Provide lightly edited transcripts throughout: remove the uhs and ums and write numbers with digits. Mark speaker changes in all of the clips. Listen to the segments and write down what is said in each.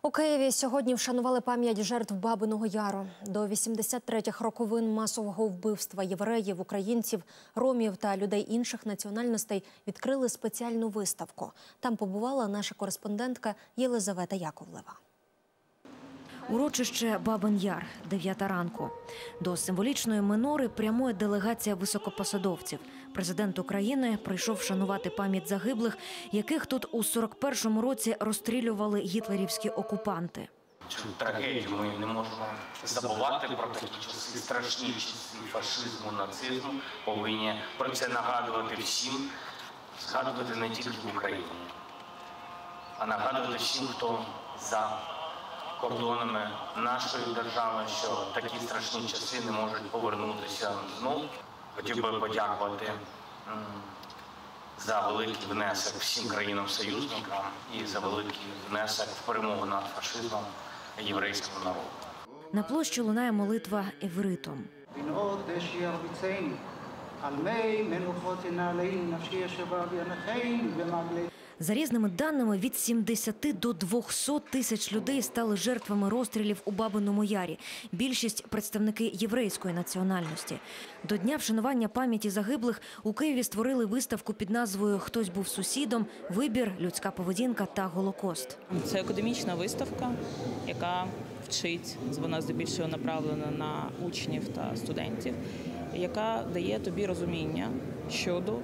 Speaker 1: У Києві сьогодні вшанували пам'ять жертв Бабиного Яру. До 83-х роковин масового вбивства євреїв, українців, ромів та людей інших національностей відкрили спеціальну виставку. Там побувала наша кореспондентка Єлизавета Яковлева.
Speaker 2: Урочище Бабин Яр, 9 ранку. До символічної минори прямує делегація високопосадовців. Президент України прийшов вшанувати пам'ять загиблих, яких тут у 41-му році розстрілювали гітлерівські окупанти.
Speaker 3: Цю трагедію ми не можемо забувати, про такі часи, страшні часи фашизму, нацизму. Повинні про це нагадувати всім, згадувати не тільки в Україні, а нагадувати всім, хто за кордонами нашої держави, що такі страшні часи не можуть повернутися знову. Хотів би подякувати за великий внесок всім країнам-союзникам і за великий внесок в перемогу над фашизмом єврейського народу.
Speaker 2: На площі лунає молитва івритом. За різними даними, від 70 до 200 тисяч людей стали жертвами розстрілів у Бабиному Ярі. Більшість – представники єврейської національності. До Дня вшанування пам'яті загиблих у Києві створили виставку під назвою «Хтось був сусідом. Вибір, людська поведінка та Голокост».
Speaker 4: Це академічна виставка, яка вчить, вона здебільшого направлена на учнів та студентів, яка дає тобі розуміння щодо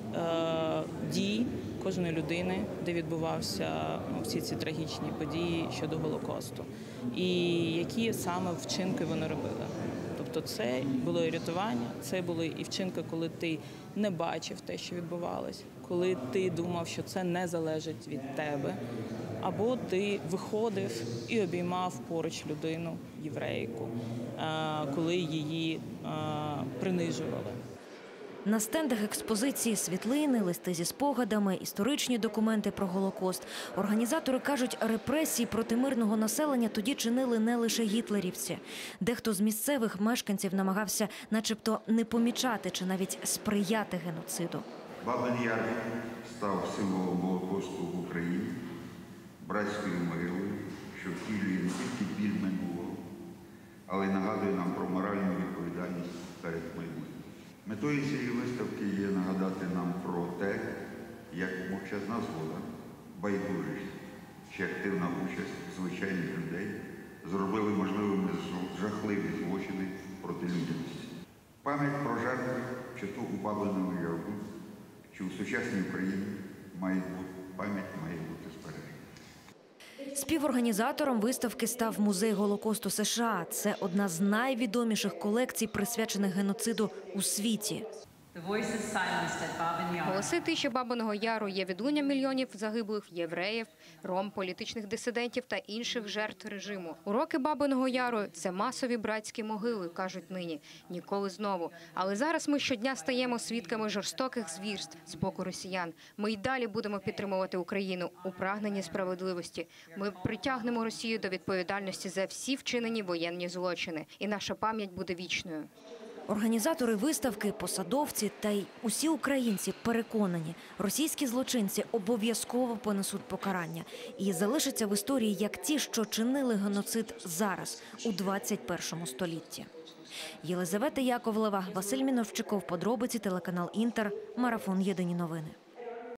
Speaker 4: дій кожної людини, де відбувався всі ці трагічні події щодо Голокосту. І які саме вчинки вони робили. Тобто це було і рятування, це були і вчинки, коли ти не бачив те, що відбувалось, коли ти думав, що це не залежить від тебе, або ти виходив і обіймав поруч людину, єврейку, коли її принижували.
Speaker 2: На стендах експозиції світлини, листи зі спогадами, історичні документи про Голокост. Організатори кажуть, репресії проти мирного населення тоді чинили не лише гітлерівці. Дехто з місцевих мешканців намагався начебто не помічати чи навіть сприяти геноциду.
Speaker 5: Бабин Яр став символом Голокосту в Україні, братською могилою, що втілює не тільки біль минулого, але й нагадує нам про моральну відповідальність перед майбутнім. Метою цієї виставки є нагадати нам про те, як мовчазна згода, байдужість чи активна участь звичайних людей зробили можливими жахливі злочини проти людяності. Пам'ять про жертви, чи то у Бабиному Яру, чи у сучасній Україні, пам'ять має бути збережена.
Speaker 2: Співорганізатором виставки став Музей Голокосту США. Це одна з найвідоміших колекцій, присвячених геноциду у світі.
Speaker 6: Голоси тиші Бабиного Яру є відлунням мільйонів загиблих євреїв, ром, політичних дисидентів та інших жертв режиму. Уроки Бабиного Яру – це масові братські могили, кажуть нині. Ніколи знову. Але зараз ми щодня стаємо свідками жорстоких звірств з боку росіян. Ми й далі будемо підтримувати Україну у прагненні справедливості. Ми притягнемо Росію до відповідальності за всі вчинені воєнні злочини. І наша пам'ять буде вічною.
Speaker 2: Організатори виставки, посадовці та й усі українці переконані, російські злочинці обов'язково понесуть покарання і залишаться в історії як ті, що чинили геноцид зараз, у 21 столітті. Єлизавета Яковлева, Василь Міновчиков, подробиці, телеканал «Інтер», марафон «Єдині новини».